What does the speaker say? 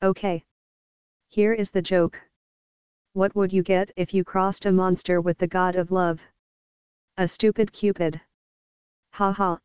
Okay. Here is the joke. What would you get if you crossed a monster with the god of love? A stupid Cupid. Ha ha.